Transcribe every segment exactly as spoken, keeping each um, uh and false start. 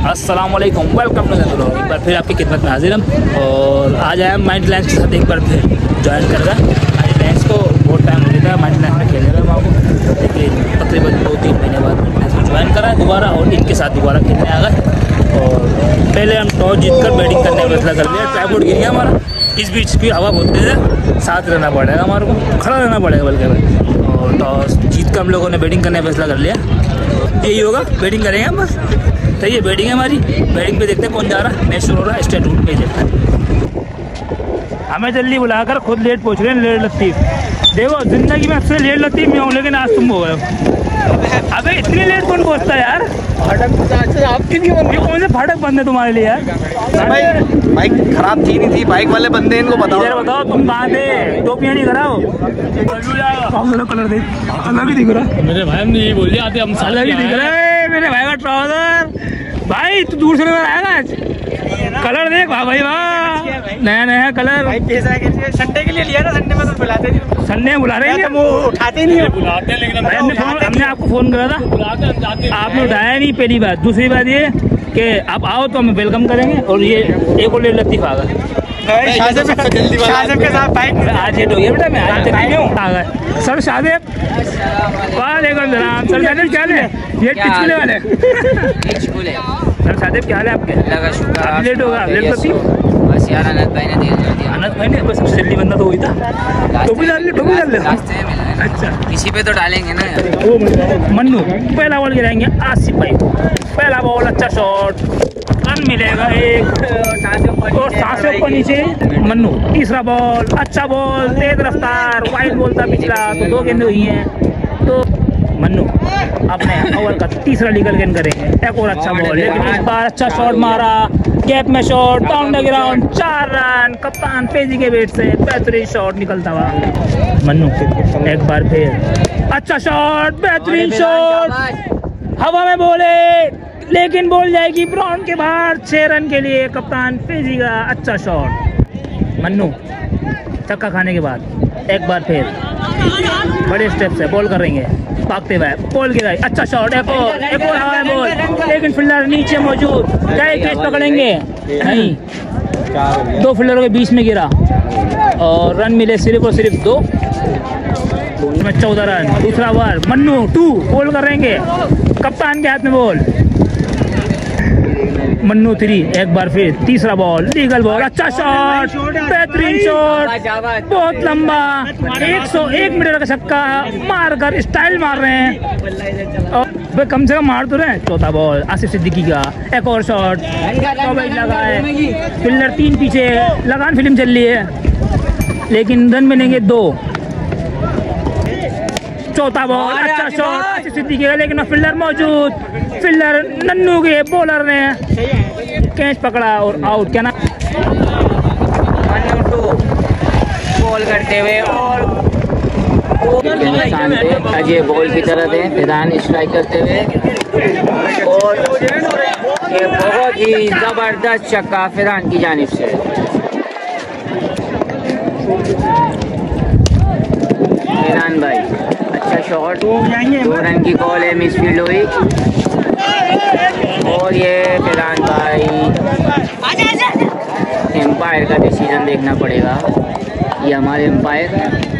अस्सलाम वालेकुम, welcome to the blog. एक बार फिर आपकी खिदमत में हाजिर हम और आज आया माइंड लैंड के साथ एक बार फिर ज्वाइन कर रहा है। माइंड लैंड को बहुत टाइम हो गया था माइंड लैंड में खेल रहे हैं वहाँ को, लेकिन तकरीबन दो तीन महीने बाद माइंड लैंड को ज्वाइन करा है दोबारा और इनके साथ दोबारा खेलने आ गए। और पहले हम टॉस जीत कर बैटिंग करने का फैसला कर लिया। ट्राईपोर्ट गिर गया हमारा, इस बीच की हवा बहुत तेज है, साथ रहना पड़ेगा हमारे को, खड़ा रहना पड़ेगा बल्कि। और टॉस जीत कर हम लोगों ने बैटिंग करने का फैसला कर लिया। यही होगा, बैटिंग करेंगे हम बस। तो ये बैटिंग है हमारी, बैटिंग पे देखते हैं कौन जा रहा है। मैच शुरू हो रहा है, स्टेट रूट पे देखते हैं। हमें जल्दी बुलाकर खुद लेट पहुँच रहे हैं लेट लतीफ़। देखो जिंदगी में अक्सर लेट लतीफ़ में हूँ, लेकिन आज तुम हो गए। अबे इतनी लेट कौन पहुँचता है यार? फाटक आपकी भी कौन से फाटक बंद है तुम्हारे लिए यार? भाई बाइक खराब थी नहीं थी, बाइक वाले बंदे इनको बताओ। इधर बताओ तुम कहाँ थे? टोपियाँ नहीं कराओ, कलर देख, अलग ही दिख रहा। मेरे भाई हमने यही बोल दिया आते हम अलग ही दिख रहा है मेरे भाई का ट्राउजर। भाई तू दूर से नजर आएगा आज, कलर देख वाह भाई वाह, नया नया कलर। संडे के लिए लिया ना, संडे में तो बुलाते नहीं, संडे बुला रहे हैं, वो उठाते नहीं, बुलाते हैं लेकिन भाई हमने फोन हमने आपको फोन करा था, बुलाते हैं जाते हैं। आपने उठाया नहीं। पहली बात, दूसरी बात ये कि आप आओ तो हम वेलकम करेंगे। और ये एक और लेट लतीफ़ आ गए के साथ बाइक। आज लेट हो गया बेटा, मैं आज तक नहीं हूँ। आ गए सर शादेब, वालेकुम सलाम। सर शादेब क्या हाल है? ये पिछले वाले सर शादेब क्या हाल है आपके? आप लेट होगा लेट लतीफ़ बस यार, अनंत भाई ने दे दिया। अनंत भाई ने बस सबसे जल्दी बंदा तो वही था। टोपी डाल ले, टोपी डाल ले। रास्ते में मिला। अच्छा किसी पे तो डालेंगे ना यार। मन्नू पहला बॉल गिराएंगे आसिफ भाई, पहला बॉल अच्छा शॉट, रन मिलेगा एक और सांस से ऊपर नीचे मन्नू। तीसरा बॉल अच्छा बॉल, तेज रफ्तार, वाइड बॉल था पिछला तो दो गेंदें हुई हैं। तो मन्नू अपने ओवर का तीसरा लीगल गेंद करेंगे, एक और अच्छा बॉल, लेकिन इस बार अच्छा शॉट मारा, गैप में शॉट, डाउन द ग्राउंड, चार रन। कप्तान पेजी के बैट से बेहतरीन शॉट निकलता हुआ मन्नू। एक बार फिर अच्छा शॉट, बेहतरीन शॉट, हवा में बोले लेकिन बॉल जाएगी ब्राउन के बाहर। छह रन के लिए कप्तान पेजी का अच्छा शॉट। मन्नू छक्का खाने के बाद एक बार फिर बड़े स्टेप से बॉल करेंगे, भागते हुए बॉल गिराई, अच्छा शॉट, एक और एक और हवा में बॉल, लेकिन फील्डर नीचे मौजूद, क्या कैच पकड़ेंगे? नहीं, दो फील्डरों के बीच में गिरा और रन मिले सिर्फ और सिर्फ दो में चौदह रन। दूसरा ओवर मन्नू टू बॉल करेंगे, कप्तान के हाथ में बॉल, मन्नू थ्री। एक बार फिर तीसरा बॉल, लीगल बॉल, अच्छा शॉट, बेहतरीन शॉट, बहुत लंबा, एक सौ एक मीटर का छक्का मारकर स्टाइल मार रहे हैं और कम से कम मार तो रहे। चौथा बॉल आसिफ सिद्दीकी का, एक और शॉट, लगा है, फील्डर तीन पीछे, लगान फिल्म चल रही है, लेकिन रन मिलेंगे दो। चौथा बॉल अच्छा शॉट आसिफ सिद्दीकी का, लेकिन फील्डर मौजूद, फील्डर नन्नू के बॉलर ने कैच पकड़ा और आउट। क्या ना बॉल करते हुए और अजय बॉल की तरह थे, फिदान स्ट्राइक करते हुए और ये बहुत ही जबरदस्त छक्का फिदान की जानिब से। फिदान भाई अच्छा शॉट, दो रन की कॉल है, मिसफील्ड हुई और ये फिदान भाई एम्पायर का डिसीजन देखना पड़ेगा। ये हमारे एम्पायर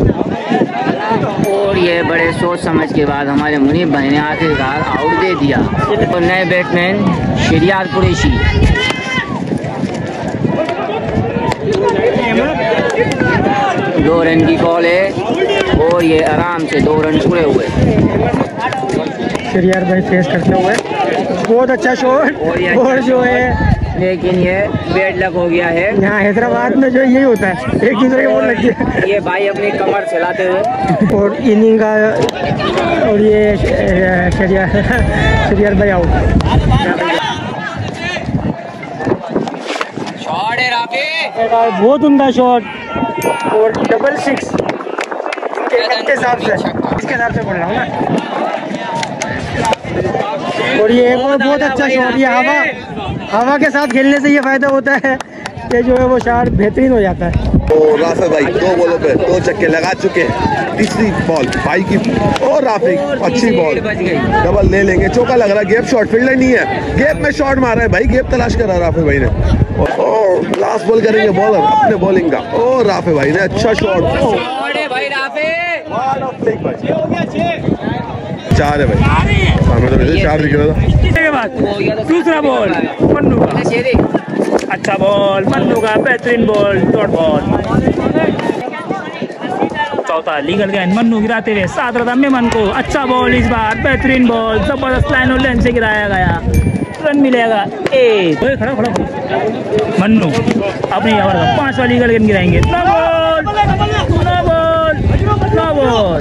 और ये बड़े सोच समझ के बाद हमारे मुनीब भाई ने आखिरकार आउट दे दिया। तो नए बैट्समैन शरियार कुरैशी, दो रन की कॉल है और ये आराम से दो रन पूरे हुए। शरियार भाई फेस करते हुए बहुत अच्छा शॉट और, और जो है, लेकिन ये बैड लक हो गया है। यहाँ हैदराबाद में जो यही होता है, एक दूसरे के बॉल लग गया। ये भाई अपनी कमर चलाते हुए और इनिंग का और ये शरियार शरियार भाई आउट। शॉट है राफी, बहुत उम्दा शॉट और डबल सिक्स के हिसाब से, इसके हिसाब से बोल रहा हूँ ना। और ये एक और बहुत अच्छा शॉट, ये हवा हवा के साथ खेलने से ये फायदा होता है कि जो है वो शॉट बेहतरीन हो जाता है। और राफे भाई दो बॉलों पे दो छक्के लगा चुके हैं। तीसरी बॉल भाई की और राफे अच्छी बॉल, डबल ले लेंगे। चौका लग रहा है, गेप शॉट, फील्डर नहीं है, गेप में शॉट मारा है भाई, गेप तलाश कर रहा है राफे भाई ने। और लास्ट बॉल करेंगे बॉलर अपने बॉलिंग का। और राफे भाई ने अच्छा शॉट, चार है भाई, सामने तो वैसे चार दिख रहा था। दूसरा बॉल मन्नू का, अच्छा बॉल मन्नू का, बेहतरीन बॉल, डॉट बॉल। चौथा लीगल गेंद, मन्नू गिराते हुए साथ रहा मेमन को, अच्छा बॉल इस बार, बेहतरीन बॉल, जबरदस्त लाइन और लेंथ से गिराया गया, रन मिलेगा एक। खड़ा खड़ा मन्नू अपनी ओवर का पांचवा लीगल गेंद गिराएंगे, no ball no ball no ball.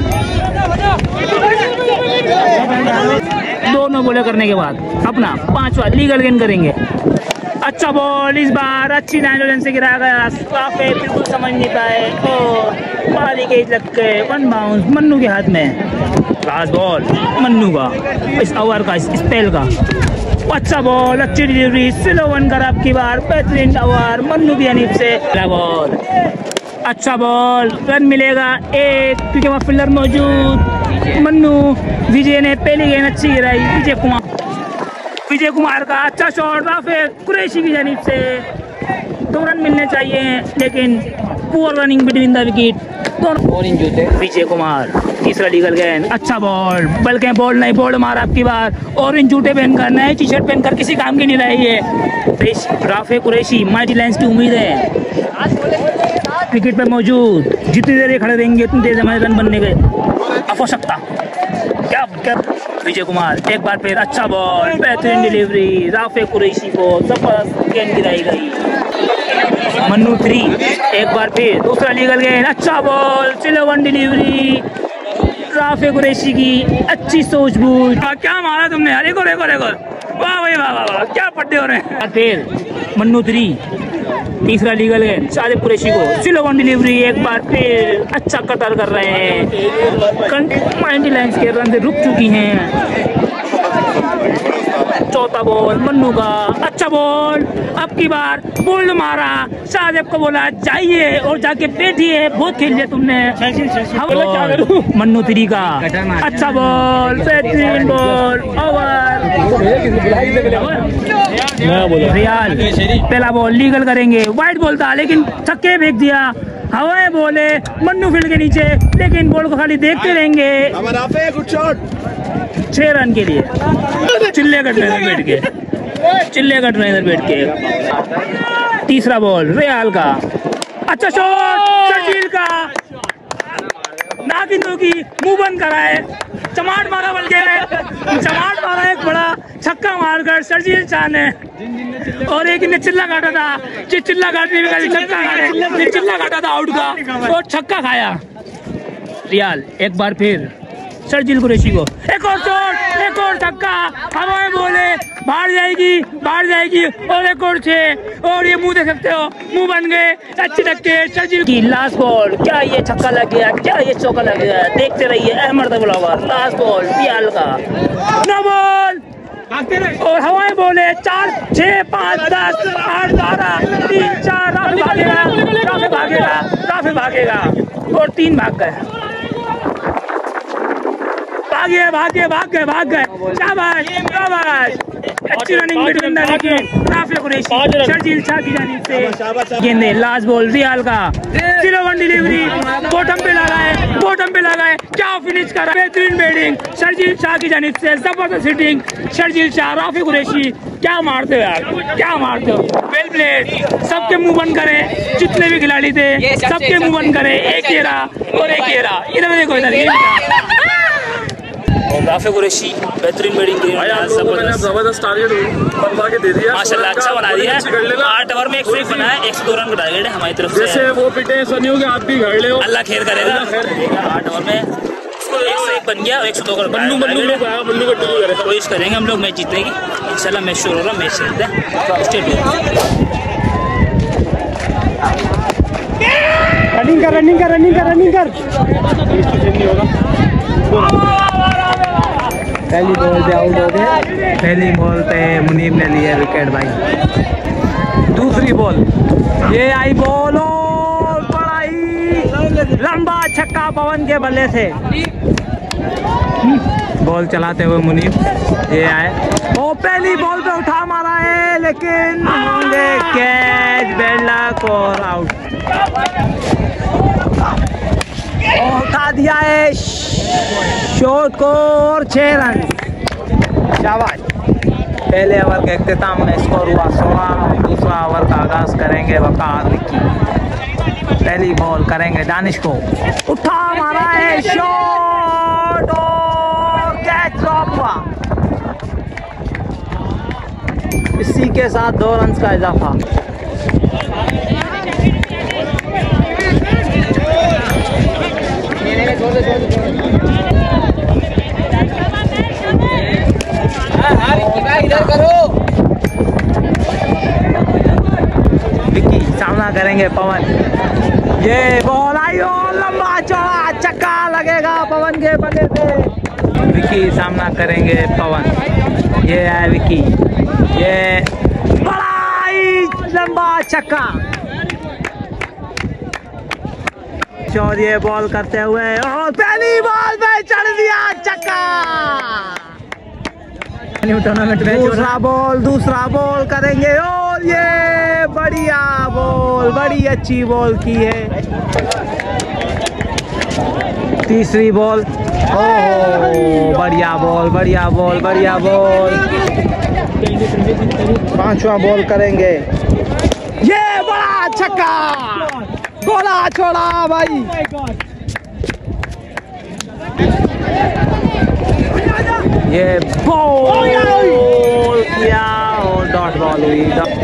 दोनों बॉलें करने के बाद अपना पांचवा लीगल गेंद करेंगे, अच्छा बॉल इस बार, अच्छी लाइन से गिराया गया, काफी बिल्कुल समझ नहीं पाए और पारी के लग गए, वन बाउंस मन्नू के हाथ में। लास्ट बॉल मन्नू का, इस ओवर का, इस स्पेल का, अच्छा बॉल, अच्छी डिलीवरी, स्लो वन कर आपकी बार, बेहतरीन ओवर मन्नू की अनीब से। बॉल अच्छा बॉल, रन मिलेगा एक क्योंकि वहाँ फील्डर मौजूद। मन्नू विजय ने पहली गेंद अच्छी गिराई, विजय कुमार विजय कुमार का अच्छा शॉट, राफे कुरैशी की जानिब से, दो रन मिलने चाहिए लेकिन poor running between the wicket, दोनों जूते। विजय कुमार तीसरा लीगल गेंद, अच्छा बॉल, बल्कि बॉल नहीं बॉल मारा आपकी बार, ऑरेंज जूते पहनकर, नए टी शर्ट पहनकर किसी काम की नहीं रही है। राफे कुरैशी माइटी लाइंस की उम्मीद है विकेट पे मौजूद, जितनी देर ये खड़े रहेंगे उतनी देर हमारे रन बनने के आवश्यकता। क्या क्या विजय कुमार एक बार फिर, अच्छा बॉल, बेहतरीन डिलीवरी, राफे कुरैशी को जबरदस्त गेंद गिराई गई। मन्नू थ्री एक बार फिर, दूसरा लीगल गेंद, अच्छा ball, slow one delivery, Rafay Qureshi की अच्छी सूझबूझ। क्या मारा तुमने यार, एक और एक और एक और, वाह भाई वाह वाह, क्या पट्टे हो रहे हैं। फिर मन्नू थ्री, तीसरा लीगल गेंद, शादिब कुरैशी को स्लो वन डिलीवरी, एक बार फिर अच्छा कतर कर रहे हैं, नाइंटी लाइन्स के रन से रुक चुकी हैं। चौथा बॉल मन्नू का, अच्छा बॉल, अब की बार बोल्ड मारा, शादिब को बोला जाइए और जाके बैठिए, बहुत खेल लिया तुमने। मन्नू थ्री का, अच्छा बॉल, बेहतरीन बॉल, ओवर। रियाल पहला बॉल लीगल करेंगे, वाइट बॉल था लेकिन छक्के फेंक दिया, हवाएं बोले मन्नू फील्ड के नीचे, लेकिन बॉल को खाली देखते रहेंगे। छह रन के लिए चिल्ले कट रहे इधर बैठ के, चिल्ले कट रहे इधर बैठ के। तीसरा बॉल रियाल का, अच्छा शॉट शर्जील का, नागिनों की मुंह बंद कराए, चमाट मारा, बल्कि चमाट मारा, एक बड़ा छक्का मारकर शर्जील शाह ने, और एक ने चिल्ला काटा था, जो चिल्ला काटने में छक्का खाया, चिल्ला काटा था आउट का और छक्का खाया। रियाल एक बार फिर शर्जील कुरैशी को, एक और शॉट, एक और छक्का, हवाएं बोले बाहर जाएगी बाहर जाएगी, और एक और छह, और ये मुंह देख सकते हो, मुंह बन गए, अच्छे छक्के शर्जील की। लास्ट बॉल, क्या ये छक्का लग गया, क्या ये चौका लग गया, देखते रहिए अहमद अब्दुल्लाह। लास्ट बॉल रियाल का, नो बॉल, और हवाएं बोले चार छह पाँच दस आठ बारह तीन चार, राफे भागेगा राफे भागेगा राफे भागेगा और तीन भाग गए, भागे भागे भाग गए भाग गए, शाबाश शाबाश, अच्छी running between the wicket, Rafay Qureshi Sharjeel Shah की जानिब से गेंदे। लास्ट बॉल रियाल का, स्लो वन डिलीवरी, बॉटम पे लगाए बॉटम पे लगाए, क्या फिनिश करा, बेहतरीन बैटिंग शर्जील शाह की जानिब से, जबरदस्त हिटिंग शर्जील शाह, राफे कुरैशी क्या मारते हो यार, क्या मारते हो, वेल प्लेड। सबके मुंह बंद करें, जितने भी खिलाड़ी थे सबके मुंह बंद करें, एक ये रहा और एक ये रहा, इधर देखो इधर राफे कुरैशी बेहतरीन बैटिंग की, जबरदस्त टारगेट बनवा के दे दिया माशाल्लाह, अच्छा बना दिया। आठ ओवर में एक सौ एक बनाया, एक सौ दो रन का टारगेट है हमारी तरफ से। जैसे वो पिटे सनियों के हाथ भी घड़ ले, अल्लाह खैर करेगा। आठ ओवर में एक सौ एक बन गया और एक सौ दो का बन्नू बन्नू बन्नू कोशिश करेंगे हम लोग मैच जीतने की, इंशाल्लाह मैच शुरू हो रहा, मैच खेलते हैं। स्टेट रनिंग कर रनिंग कर रनिंग कर रनिंग कर पहली बॉल पे आउट हो गए, पहली बॉल पे मुनीब ने लिया विकेट भाई। दूसरी बॉल, ये आई बॉल और लंबा छक्का पवन के बल्ले से। बॉल चलाते हुए मुनीब ये आए, वो पहली बॉल पे उठा मारा है लेकिन होंगे कैच, बैड लक और आउट। उठा दिया है शॉट को और छह रन। शाबाश। पहले ओवर के इख्तिताम में स्कोर हुआ सोलह। दूसरा ओवर का आगाज करेंगे वकार विक्की। पहली बॉल करेंगे दानिश को, उठा मारा है शॉट और कैच ड्रॉप हुआ। इसी के साथ दो रन का इजाफा। इधर करो। विक्की सामना करेंगे पवन। ये बॉल आई और लंबा चौड़ा छक्का लगेगा पवन के बल्ले से। विक्की सामना करेंगे पवन। ये है विक्की, ये बड़ा ही लंबा छक्का। और ये बॉल करते हुए और पहली बॉल पे चढ़ दिया छक्का। टूर्नामेंट में दूसरा बॉल दूसरा बॉल करेंगे और ये बढ़िया बॉल, बड़ी अच्छी बॉल की है। तीसरी बॉल, ओह बढ़िया बॉल, बढ़िया बॉल, बढ़िया बॉल। पांचवा बॉल करेंगे, ये बड़ा छक्का, गोला छोड़ा भाई। ये बॉल किया और डॉट बॉल हुई।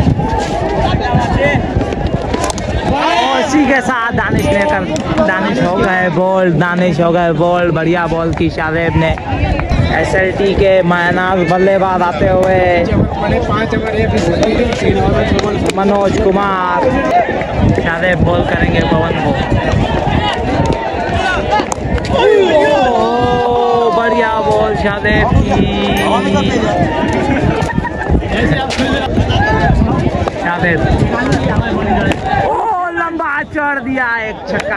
और इसी के साथ दानिश ने कर दानिश हो गए बॉल दानिश हो गए बॉल बढ़िया बॉल की शादेब ने। एसएलटी के मायनाज बल्लेबाज आते हुए मनोज कुमार। शादेब बॉल करेंगे पवन को, बढ़िया बॉल शादेब की। शादेब ओ लंबा चढ़ दिया एक छक्का।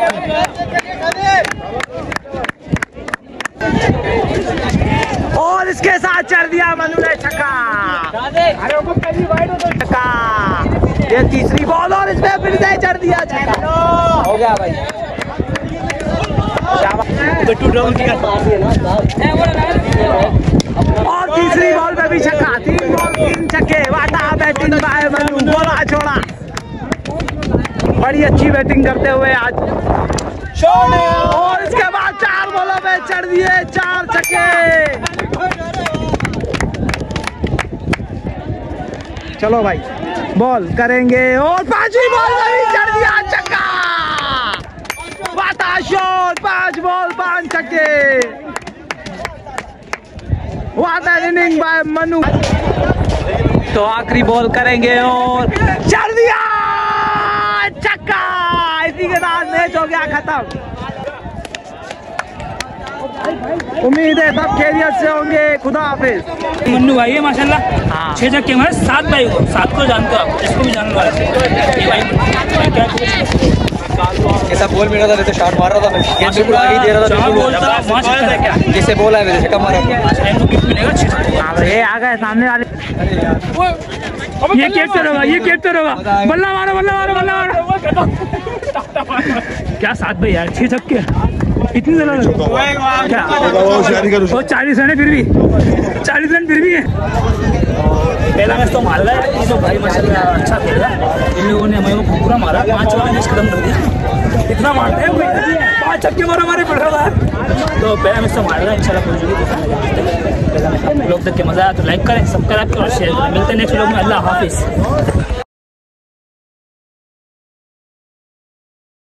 और इसके साथ चढ़ दिया मनु ने छक्का। छक्का, ये तीसरी बॉल और इसमें फिर से चढ़ दिया छक्का। हो गया भाई। और तीसरी बॉल पे भी छक्का, तीन बॉल तीन छक्के। वाटा बैटिंग बाय मनु, गोला छोड़ा। बड़ी अच्छी बैटिंग करते हुए आज। और इसके बाद चार बॉलों पे चढ़ दिए चार छक्के। चलो भाई बॉल करेंगे और पांचवी बॉल पे भी चढ़ दिया छक्का। वाटा शॉट, पांच बॉल पांच छक्के। Water inning by Manu. तो आखिरी बॉल करेंगे और चढ़ दिया छक्का। इसी के साथ मैच हो गया खत्म। उम्मीद है सब खैरियत से होंगे। खुदा हाफिज। मन्नू भाई है माशाल्लाह, हाँ। छह छक्के मारे। सात भाई को सात को जानते हो आप, इसको भी जानने वाले ये भाई क्या ऐसा बॉल मिल रहा था, तो शॉट मार रहा था मैं, गेंद बिल्कुल आगे दे रहा था, बिल्कुल जैसे बॉल है वैसे छक्का मारा। ये आ गए सामने वाले। ये कैप्टन होगा, ये कैप्टन होगा। बल्ला मारो बल्ला मारो बल्ला मारो। क्या सात भाई यार, छह छक्के इतनी ज्यादा क्या? वो चालीस रन है फिर भी, चालीस रन फिर भी है। पहला मैच तो मार रहा है ये तो भाई माशाल्लाह अच्छा खेल रहा है। इन लोगों ने हमें वो पूरा मारा, पांच ओवर मैच खत्म कर दिया। इतना मारते हैं पांच छक्के मारा हमारे पड़ रहा था। तो पहला मैच तो मार रहा है इंशाल्लाह पहुंचेगी। लोग देख के मजा आया तो लाइक करें, सब्सक्राइब करें और शेयर करें। मिलते हैं नेक्स्ट व्लॉग में। अल्लाह हाफिज।